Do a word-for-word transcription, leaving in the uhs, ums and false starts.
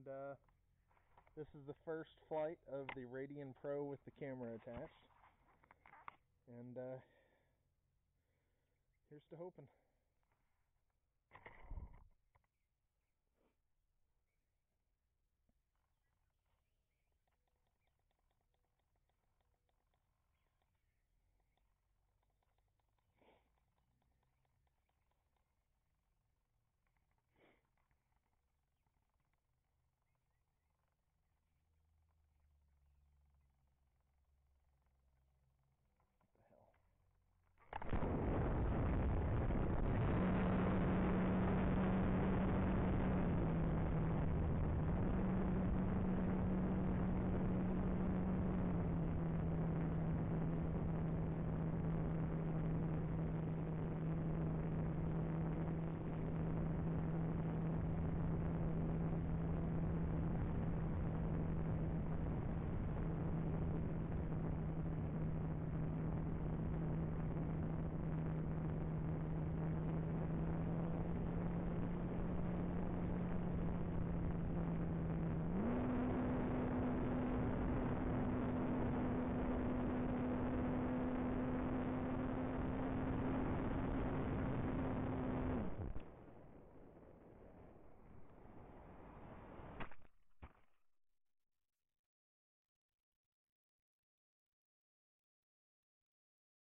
and uh, this is the first flight of the radianpro with the camera attached. And uh, here's to hoping.